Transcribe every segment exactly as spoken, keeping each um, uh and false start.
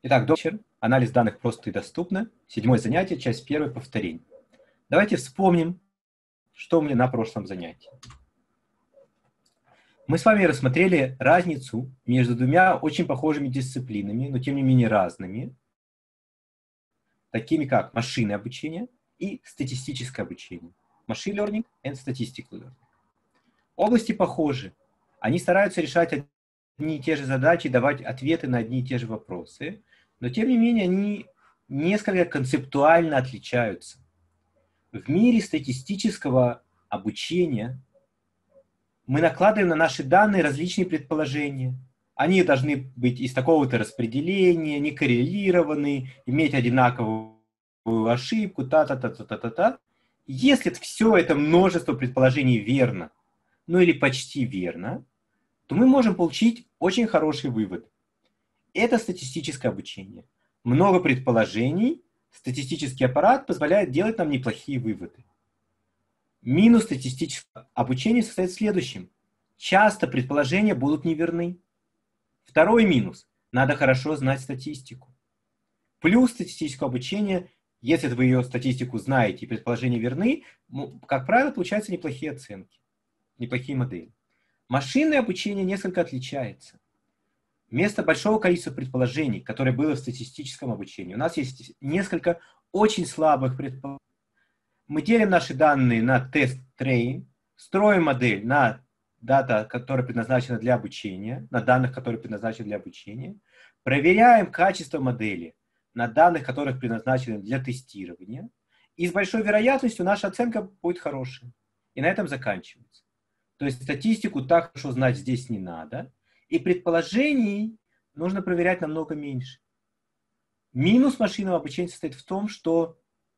Итак, добрый вечер. Анализ данных просто и доступно. Седьмое занятие, часть первая, повторение. Давайте вспомним, что мы на прошлом занятии. Мы с вами рассмотрели разницу между двумя очень похожими дисциплинами, но тем не менее разными, такими как машинное обучение и статистическое обучение. Machine learning and statistical learning. Области похожи. Они стараются решать одни и те же задачи, давать ответы на одни и те же вопросы, но тем не менее они несколько концептуально отличаются. В мире статистического обучения мы накладываем на наши данные различные предположения. Они должны быть из такого-то распределения, не коррелированы, иметь одинаковую ошибку, та-та-та-та-та-та. Если все это множество предположений верно, ну или почти верно, то мы можем получить очень хороший вывод. Это статистическое обучение. Много предположений, статистический аппарат позволяет делать нам неплохие выводы. Минус статистического обучения состоит в следующем. Часто предположения будут неверны. Второй минус. Надо хорошо знать статистику. Плюс статистического обучения, если вы ее статистику знаете и предположения верны, как правило, получаются неплохие оценки, неплохие модели. Машинное обучение несколько отличается. Вместо большого количества предположений, которое было в статистическом обучении, у нас есть несколько очень слабых предположений. Мы делим наши данные на тест-трейн, строим модель на дата, которая предназначена для обучения, на данных, которые предназначены для обучения, проверяем качество модели на данных, которые предназначены для тестирования, и с большой вероятностью наша оценка будет хорошая. И на этом заканчивается. То есть статистику так хорошо знать здесь не надо, и предположений нужно проверять намного меньше. Минус машинного обучения состоит в том, что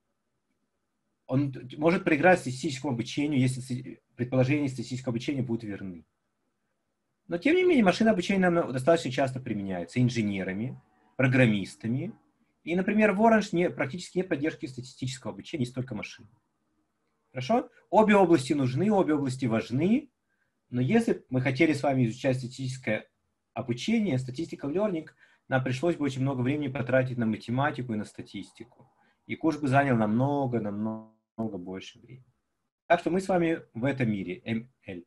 он может проиграть статистическому обучению, если предположения статистического обучения будут верны. Но тем не менее, машинное обучение нам достаточно часто применяется инженерами, программистами. И, например, в Orange не, практически нет поддержки статистического обучения, есть только машин. Хорошо? Обе области нужны, обе области важны. Но если мы хотели с вами изучать статистическое обучение, statistical learning, нам пришлось бы очень много времени потратить на математику и на статистику. И курс бы занял намного, намного больше времени. Так что мы с вами в этом мире, эм эл.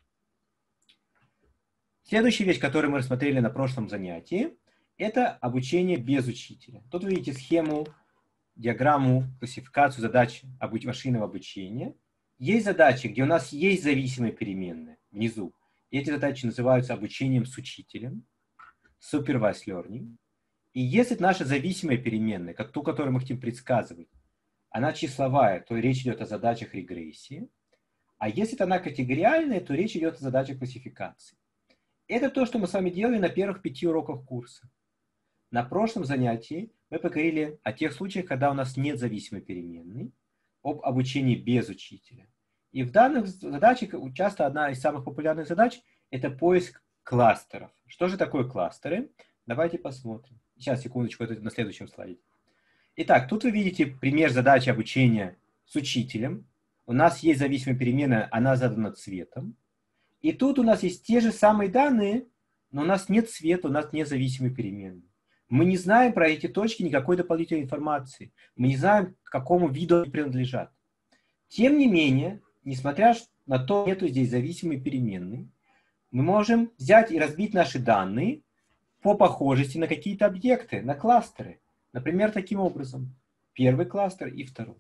Следующая вещь, которую мы рассмотрели на прошлом занятии, это обучение без учителя. Тут вы видите схему, диаграмму, классификацию задач машинного обучения. Есть задачи, где у нас есть зависимые переменные внизу. И эти задачи называются обучением с учителем, supervised learning. И если наша зависимая переменная, как ту, которую мы хотим предсказывать, она числовая, то речь идет о задачах регрессии. А если она категориальная, то речь идет о задачах классификации. Это то, что мы с вами делали на первых пяти уроках курса. На прошлом занятии мы поговорили о тех случаях, когда у нас нет зависимой переменной, об обучении без учителя. И в данных задачах часто одна из самых популярных задач – это поиск кластеров. Что же такое кластеры? Давайте посмотрим. Сейчас, секундочку, это на следующем слайде. Итак, тут вы видите пример задачи обучения с учителем. У нас есть зависимая переменная, она задана цветом. И тут у нас есть те же самые данные, но у нас нет цвета, у нас нет зависимой переменной. Мы не знаем про эти точки никакой дополнительной информации. Мы не знаем, к какому виду они принадлежат. Тем не менее, несмотря на то, что нету здесь зависимой переменной, мы можем взять и разбить наши данные по похожести на какие-то объекты, на кластеры. Например, таким образом. Первый кластер и второй.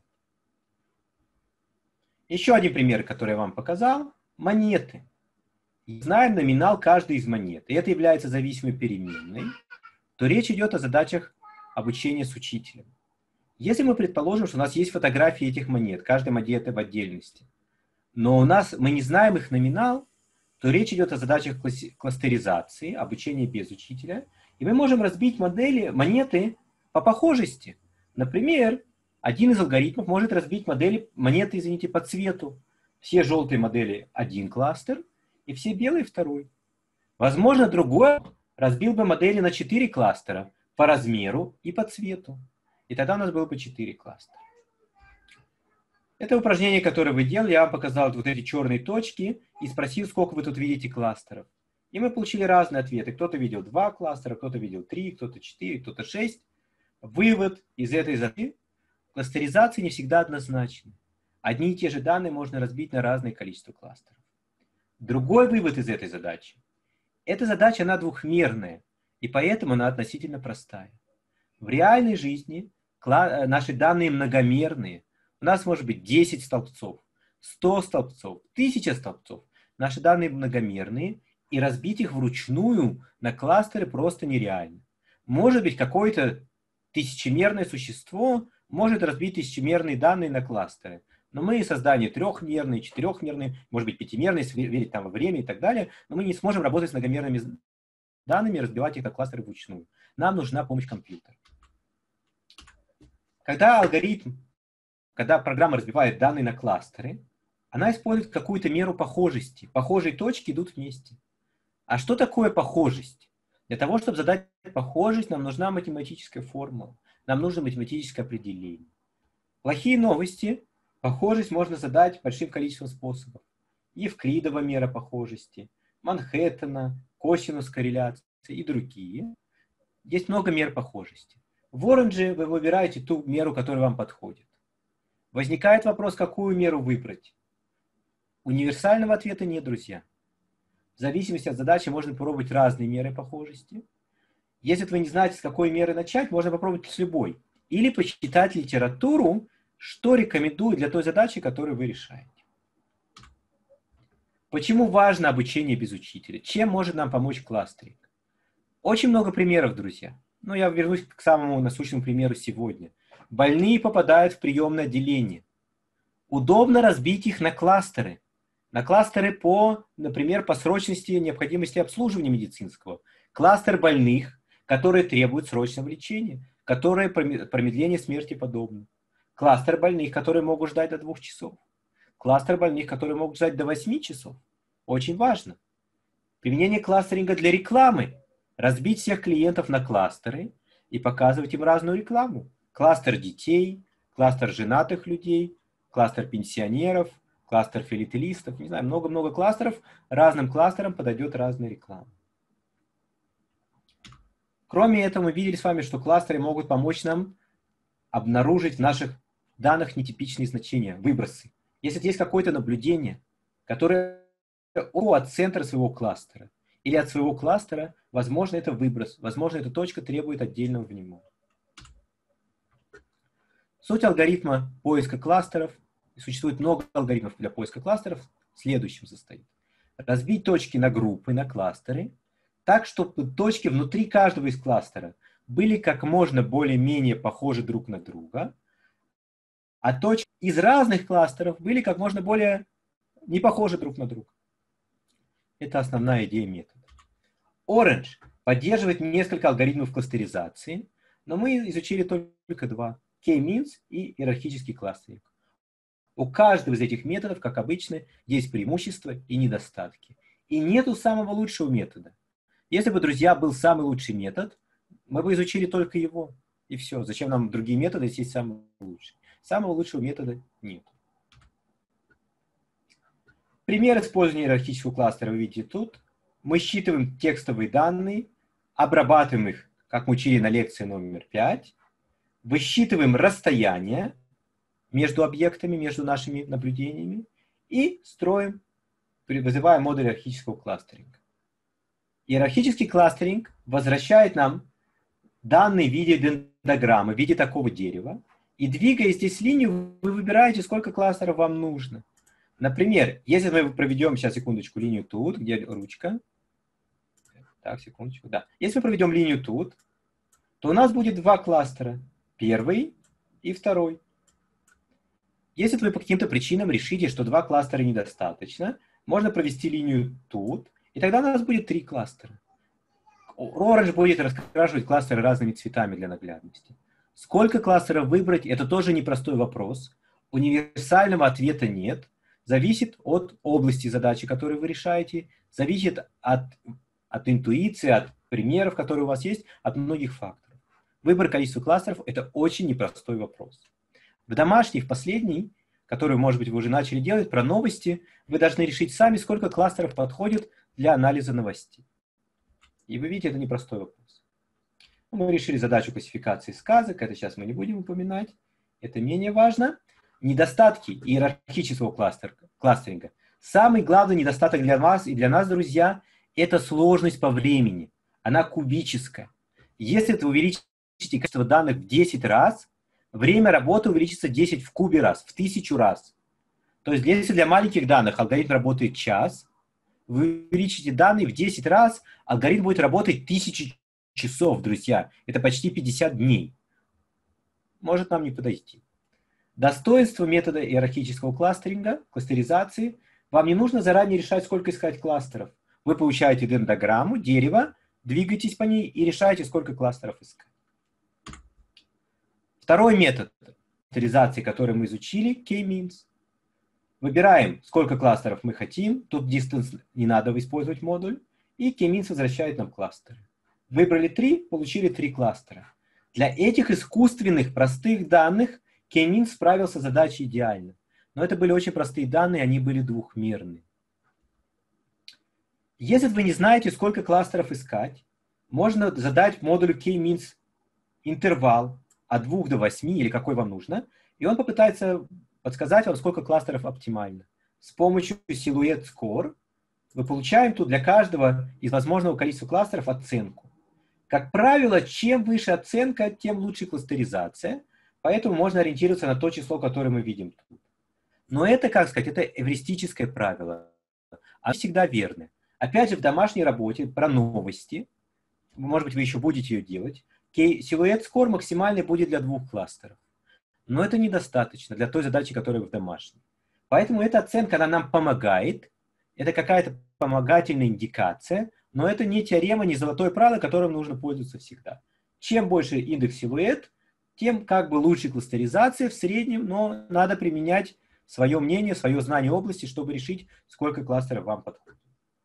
Еще один пример, который я вам показал. Монеты. Знаем номинал каждой из монет. И это является зависимой переменной. То речь идет о задачах обучения с учителем. Если мы предположим, что у нас есть фотографии этих монет, каждой монеты в отдельности, но у нас, мы не знаем их номинал, то речь идет о задачах кластеризации, обучения без учителя, и мы можем разбить модели, монеты по похожести. Например, один из алгоритмов может разбить модели, монеты, извините, по цвету. Все желтые модели один кластер, и все белые второй. Возможно, другой разбил бы модели на четыре кластера по размеру и по цвету. И тогда у нас было бы четыре кластера. Это упражнение, которое вы делали, я вам показал вот эти черные точки и спросил, сколько вы тут видите кластеров. И мы получили разные ответы. Кто-то видел два кластера, кто-то видел три, кто-то четыре, кто-то шесть. Вывод из этой задачи: кластеризация не всегда однозначна. Одни и те же данные можно разбить на разное количество кластеров. Другой вывод из этой задачи: эта задача, она двухмерная, и поэтому она относительно простая. В реальной жизни наши данные многомерные. У нас может быть десять столбцов, сто столбцов, тысяча столбцов. Наши данные многомерные, и разбить их вручную на кластеры просто нереально. Может быть, какое-то тысячемерное существо может разбить тысячемерные данные на кластеры. Но мы создание трехмерные, четырехмерные, может быть, пятимерные, если верить там во время и так далее, но мы не сможем работать с многомерными данными и разбивать их на кластеры вручную. Нам нужна помощь компьютера. Когда алгоритм, когда программа разбивает данные на кластеры, она использует какую-то меру похожести. Похожие точки идут вместе. А что такое похожесть? Для того, чтобы задать похожесть, нам нужна математическая формула. Нам нужно математическое определение. Плохие новости. Похожесть можно задать большим количеством способов. Евклидова мера похожести, Манхэттена, косинус корреляции и другие. Есть много мер похожести. В Оранже вы выбираете ту меру, которая вам подходит. Возникает вопрос, какую меру выбрать. Универсального ответа нет, друзья. В зависимости от задачи можно попробовать разные меры похожести. Если вы не знаете, с какой меры начать, можно попробовать с любой. Или почитать литературу, что рекомендую для той задачи, которую вы решаете. Почему важно обучение без учителя? Чем может нам помочь кластеринг? Очень много примеров, друзья. Но я вернусь к самому насущному примеру сегодня. Больные попадают в приемное отделение. Удобно разбить их на кластеры. На кластеры по, например, по срочности необходимости обслуживания медицинского. Кластер больных, которые требуют срочного лечения, которые промедление смерти подобны. Кластер больных, которые могут ждать до двух часов. Кластер больных, которые могут ждать до восьми часов. Очень важно. Применение кластеринга для рекламы. Разбить всех клиентов на кластеры и показывать им разную рекламу. Кластер детей, кластер женатых людей, кластер пенсионеров, кластер филателистов. Не знаю, много-много кластеров. Разным кластерам подойдет разная реклама. Кроме этого, мы видели с вами, что кластеры могут помочь нам обнаружить в наших данных нетипичные значения, выбросы. Если есть какое-то наблюдение, которое от центра своего кластера или от своего кластера, возможно, это выброс, возможно, эта точка требует отдельного внимания. Суть алгоритма поиска кластеров, существует много алгоритмов для поиска кластеров, в следующем состоит. Разбить точки на группы, на кластеры, так, чтобы точки внутри каждого из кластера были как можно более-менее похожи друг на друга, а точки из разных кластеров были как можно более не похожи друг на друга. Это основная идея метода. Orange поддерживает несколько алгоритмов кластеризации, но мы изучили только два. K-means и иерархический кластеринг. У каждого из этих методов, как обычно, есть преимущества и недостатки. И нету самого лучшего метода. Если бы, друзья, был самый лучший метод, мы бы изучили только его. И все. Зачем нам другие методы, если есть самый лучший? Самого лучшего метода нет. Пример использования иерархического кластера вы видите тут. Мы считываем текстовые данные, обрабатываем их, как мы учили на лекции номер пять, высчитываем расстояние между объектами, между нашими наблюдениями и строим, вызываем модуль иерархического кластеринга. Иерархический кластеринг возвращает нам данные в виде дендограммы, в виде такого дерева. И двигая здесь линию, вы выбираете, сколько кластеров вам нужно. Например, если мы проведем, сейчас, секундочку, линию тут, где ручка. Так, секундочку, да. Если мы проведем линию тут, то у нас будет два кластера. Первый и второй. Если вы по каким-то причинам решите, что два кластера недостаточно, можно провести линию тут, и тогда у нас будет три кластера. Orange будет раскрашивать кластеры разными цветами для наглядности. Сколько кластеров выбрать, это тоже непростой вопрос. Универсального ответа нет. Зависит от области задачи, которую вы решаете, зависит от, от интуиции, от примеров, которые у вас есть, от многих факторов. Выбор количества кластеров – это очень непростой вопрос. В домашней, в последней, которую, может быть, вы уже начали делать, про новости, вы должны решить сами, сколько кластеров подходит для анализа новостей. И вы видите, это непростой вопрос. Мы решили задачу классификации сказок, это сейчас мы не будем упоминать, это менее важно. Недостатки иерархического кластер, кластеринга. Самый главный недостаток для вас и для нас, друзья, это сложность по времени. Она кубическая. Если вы увеличите количество данных в десять раз, время работы увеличится десять в кубе раз, в тысячу раз. То есть если для маленьких данных алгоритм работает час, вы увеличите данные в десять раз, алгоритм будет работать тысячу часов, друзья. Это почти пятьдесят дней. Может нам не подойти. Достоинство метода иерархического кластеринга, кластеризации. Вам не нужно заранее решать, сколько искать кластеров. Вы получаете дендограмму, дерево, двигаетесь по ней и решаете, сколько кластеров искать. Второй метод кластеризации, который мы изучили, K-means. Выбираем, сколько кластеров мы хотим. Тут distance не надо использовать модуль. И K-means возвращает нам кластеры. Выбрали три, получили три кластера. Для этих искусственных простых данных K-means справился с задачей идеально. Но это были очень простые данные, они были двухмерные. Если вы не знаете, сколько кластеров искать, можно задать модулю K-means интервал от двух до восьми, или какой вам нужно, и он попытается подсказать вам, сколько кластеров оптимально. С помощью Silhouette Score мы получаем тут для каждого из возможного количества кластеров оценку. Как правило, чем выше оценка, тем лучше кластеризация, поэтому можно ориентироваться на то число, которое мы видим тут. Но это, как сказать, это эвристическое правило. Оно всегда верно. Опять же, в домашней работе про новости, может быть, вы еще будете ее делать, Silhouette Score максимальный будет для двух кластеров. Но это недостаточно для той задачи, которая в домашней. Поэтому эта оценка, она нам помогает. Это какая-то помогательная индикация, но это не теорема, не золотое правило, которым нужно пользоваться всегда. Чем больше индекс силуэт, тем как бы лучше кластеризация в среднем, но надо применять свое мнение, свое знание области, чтобы решить, сколько кластеров вам подходит.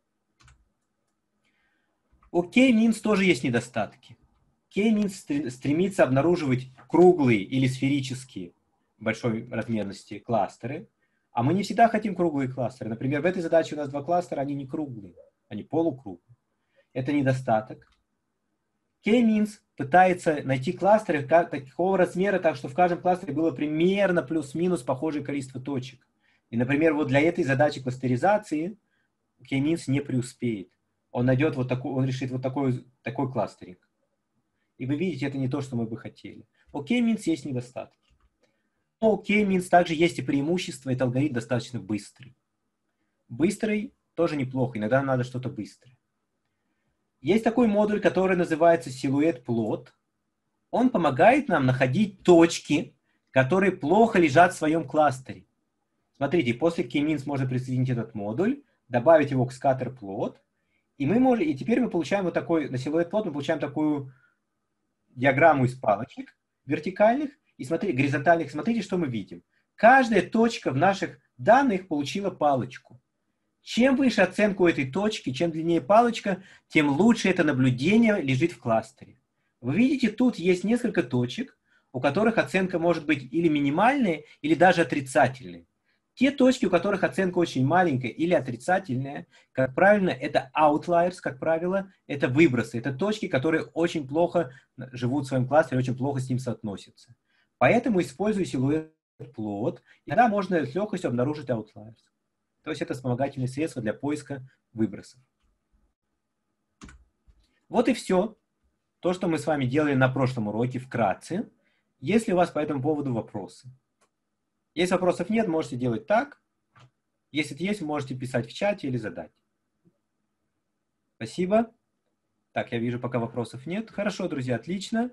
У K-means тоже есть недостатки. K-means стремится обнаруживать круглые или сферические большой размерности кластеры, а мы не всегда хотим круглые кластеры. Например, в этой задаче у нас два кластера, они не круглые, они полукруглые. Это недостаток. K-means пытается найти кластеры такого размера, так что в каждом кластере было примерно плюс-минус похожее количество точек. И, например, вот для этой задачи кластеризации K-means не преуспеет. Он найдет вот такой, он решит вот такой, такой кластеринг. И вы видите, это не то, что мы бы хотели. У K-means есть недостатки. Но у K-means также есть и преимущество, это алгоритм достаточно быстрый. Быстрый тоже неплохо, иногда надо что-то быстрое. Есть такой модуль, который называется Silhouette Plot. Он помогает нам находить точки, которые плохо лежат в своем кластере. Смотрите, после K-means можно присоединить этот модуль, добавить его к Scatter Plot, и, мы можем, и теперь мы получаем вот такой, на Silhouette Plot мы получаем такую диаграмму из палочек вертикальных и смотрите, горизонтальных. Смотрите, что мы видим. Каждая точка в наших данных получила палочку. Чем выше оценка у этой точки, чем длиннее палочка, тем лучше это наблюдение лежит в кластере. Вы видите, тут есть несколько точек, у которых оценка может быть или минимальная, или даже отрицательная. Те точки, у которых оценка очень маленькая или отрицательная, как правильно, это outliers, как правило, это выбросы. Это точки, которые очень плохо живут в своем кластере, очень плохо с ним соотносятся. Поэтому использую Silhouette Plot, и тогда можно с легкостью обнаружить outliers. То есть это вспомогательное средство для поиска выбросов. Вот и все. То, что мы с вами делали на прошлом уроке вкратце. Есть ли у вас по этому поводу вопросы? Если вопросов нет, можете делать так. Если есть, можете писать в чате или задать. Спасибо. Так, я вижу, пока вопросов нет. Хорошо, друзья, отлично.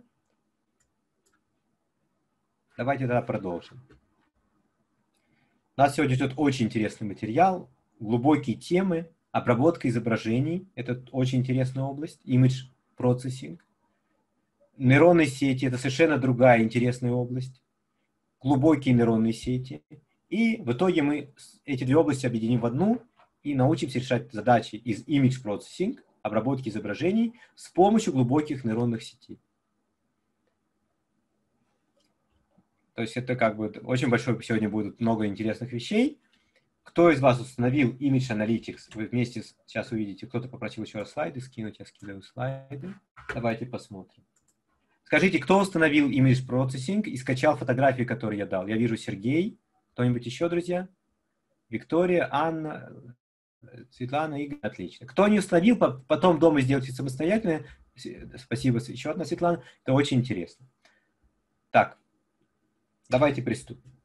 Давайте тогда продолжим. У нас сегодня идет очень интересный материал, глубокие темы, обработка изображений. Это очень интересная область. Image processing. Нейронные сети – это совершенно другая интересная область. Глубокие нейронные сети. И в итоге мы эти две области объединим в одну и научимся решать задачи из image processing, обработки изображений, с помощью глубоких нейронных сетей. То есть это как бы очень большое, сегодня будет много интересных вещей. Кто из вас установил Image Analytics? Вы вместе, с... сейчас увидите, кто-то попросил еще раз слайды скинуть, я скидываю слайды. Давайте посмотрим. Скажите, кто установил Image Processing и скачал фотографии, которые я дал? Я вижу Сергей. Кто-нибудь еще, друзья? Виктория, Анна, Светлана, Игорь. Отлично. Кто не установил, потом дома сделайте самостоятельно. Спасибо, еще одна Светлана. Это очень интересно. Так, давайте приступим.